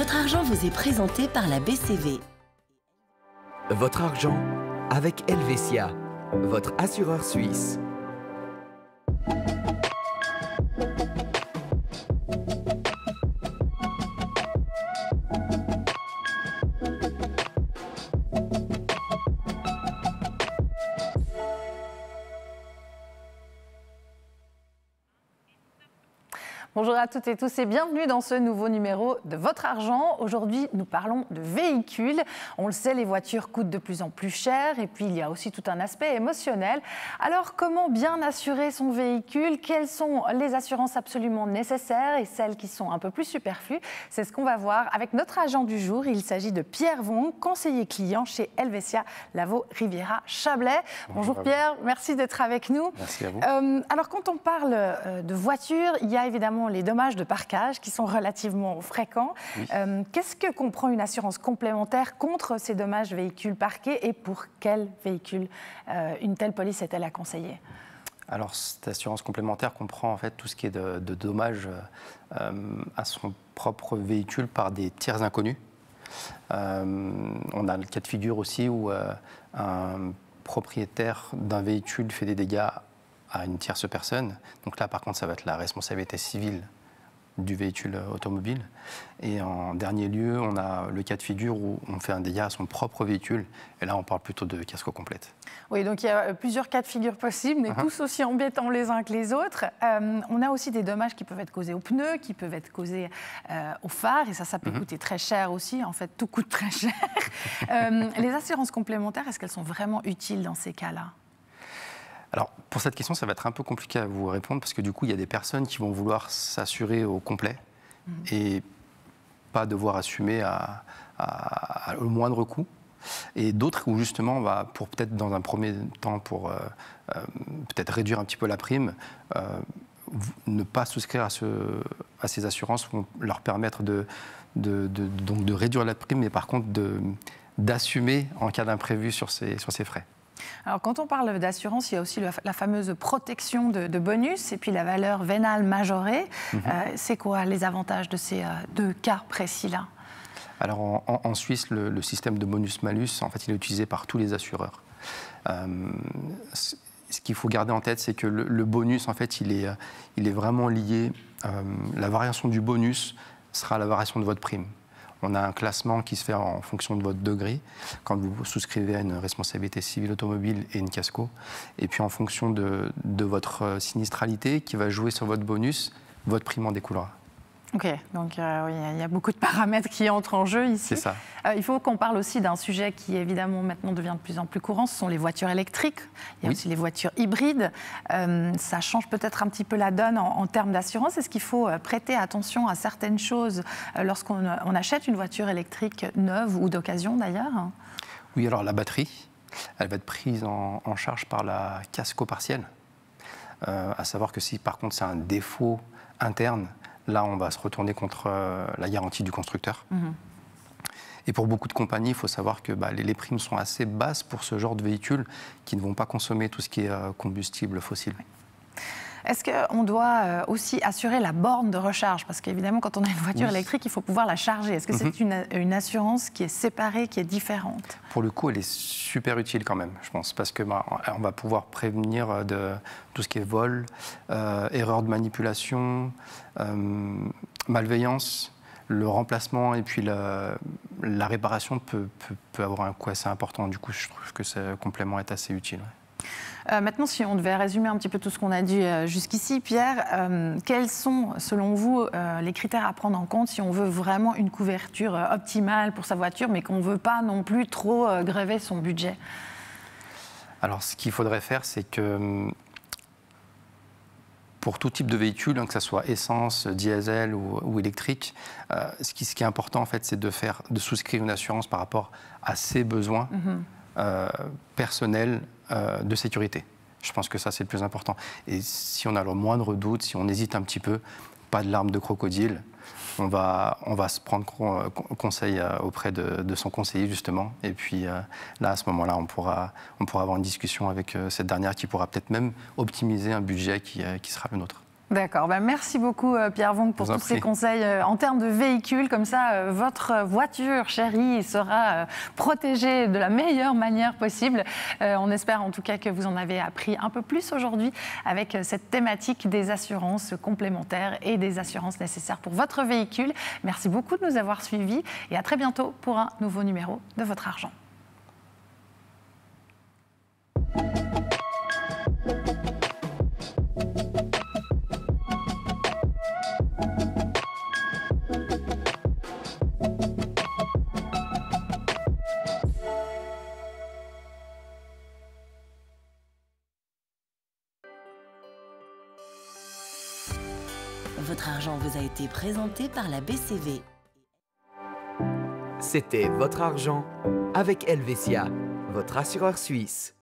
Votre argent vous est présenté par la BCV. Votre argent avec Helvetia, votre assureur suisse. Bonjour à toutes et tous et bienvenue dans ce nouveau numéro de Votre Argent. Aujourd'hui, nous parlons de véhicules. On le sait, les voitures coûtent de plus en plus cher et puis il y a aussi tout un aspect émotionnel. Alors, comment bien assurer son véhicule? Quelles sont les assurances absolument nécessaires et celles qui sont un peu plus superflues? C'est ce qu'on va voir avec notre agent du jour. Il s'agit de Pierre Vong, conseiller client chez Helvetia Lavaux Riviera Chablais. Bonjour Pierre, merci d'être avec nous. Merci à vous. Alors, quand on parle de voitures, il y a évidemment les dommages de parquage qui sont relativement fréquents. Oui. Qu'est-ce que comprend une assurance complémentaire contre ces dommages véhicules parqués et pour quel véhicule une telle police est-elle à conseiller? Alors, cette assurance complémentaire comprend en fait tout ce qui est de dommages à son propre véhicule par des tiers inconnus. On a le cas de figure aussi où un propriétaire d'un véhicule fait des dégâts à une tierce personne. Donc là, par contre, ça va être la responsabilité civile du véhicule automobile. Et en dernier lieu, on a le cas de figure où on fait un dégât à son propre véhicule. Et là, on parle plutôt de casco complète. Oui, donc il y a plusieurs cas de figure possibles, mais tous aussi embêtants les uns que les autres. On a aussi des dommages qui peuvent être causés aux pneus, qui peuvent être causés aux phares. Et ça peut coûter très cher aussi. En fait, tout coûte très cher. Les assurances complémentaires, est-ce qu'elles sont vraiment utiles dans ces cas-là ? Alors, pour cette question, ça va être un peu compliqué à vous répondre parce que du coup, il y a des personnes qui vont vouloir s'assurer au complet et pas devoir assumer au moindre coût. Et d'autres où justement, pour peut-être dans un premier temps, pour peut-être réduire un petit peu la prime, ne pas souscrire à ces assurances vont leur permettre donc de réduire la prime, mais par contre d'assumer en cas d'imprévu sur ces frais. Alors, quand on parle d'assurance, il y a aussi la fameuse protection de bonus et puis la valeur vénale majorée. C'est quoi les avantages de ces deux cas précis-là? Alors, en Suisse, le système de bonus-malus, en fait, il est utilisé par tous les assureurs. Ce qu'il faut garder en tête, c'est que le bonus, en fait, il est vraiment lié. La variation du bonus sera la variation de votre prime. On a un classement qui se fait en fonction de votre degré, quand vous souscrivez à une responsabilité civile automobile et une casco. Et puis en fonction de votre sinistralité qui va jouer sur votre bonus, votre prime en découlera. Ok, donc oui, il y a beaucoup de paramètres qui entrent en jeu ici. C'est ça. Il faut qu'on parle aussi d'un sujet qui évidemment maintenant devient de plus en plus courant, ce sont les voitures électriques. Il y a aussi les voitures hybrides. Ça change peut-être un petit peu la donne en termes d'assurance. Est-ce qu'il faut prêter attention à certaines choses lorsqu'on achète une voiture électrique neuve ou d'occasion d'ailleurs? Oui, alors la batterie, elle va être prise en charge par la casco partielle. À savoir que si par contre c'est un défaut interne, là, on va se retourner contre la garantie du constructeur. Et pour beaucoup de compagnies, il faut savoir que les primes sont assez basses pour ce genre de véhicules qui ne vont pas consommer tout ce qui est combustible fossile. Est-ce qu'on doit aussi assurer la borne de recharge? Parce qu'évidemment, quand on a une voiture électrique, il faut pouvoir la charger. Est-ce que c'est une assurance qui est séparée, qui est différente? Pour le coup, elle est super utile quand même, je pense, parce que on va pouvoir prévenir de tout ce qui est vol, erreur de manipulation, malveillance. Le remplacement et puis la réparation peut avoir un coût assez important. Du coup, je trouve que ce complément est assez utile. Ouais. Maintenant, si on devait résumer un petit peu tout ce qu'on a dit jusqu'ici, Pierre, quels sont, selon vous, les critères à prendre en compte si on veut vraiment une couverture optimale pour sa voiture, mais qu'on ne veut pas non plus trop grever son budget? Alors, ce qu'il faudrait faire, c'est que pour tout type de véhicule, que ce soit essence, diesel ou électrique, ce qui est important, en fait, c'est de souscrire une assurance par rapport à ses besoins personnels de sécurité. Je pense que ça, c'est le plus important. Et si on a le moindre doute, si on hésite un petit peu, pas de larmes de crocodile. On va se prendre conseil auprès de son conseiller, justement. Et puis là, à ce moment-là, on pourra avoir une discussion avec cette dernière qui pourra peut-être même optimiser un budget qui sera le nôtre. D'accord, merci beaucoup Pierre Vonck pour tous ces conseils en termes de véhicules. Comme ça, votre voiture chérie sera protégée de la meilleure manière possible. On espère en tout cas que vous en avez appris un peu plus aujourd'hui avec cette thématique des assurances complémentaires et des assurances nécessaires pour votre véhicule. Merci beaucoup de nous avoir suivis et à très bientôt pour un nouveau numéro de Votre Argent. Votre argent vous a été présenté par la BCV. C'était Votre Argent avec Helvetia, votre assureur suisse.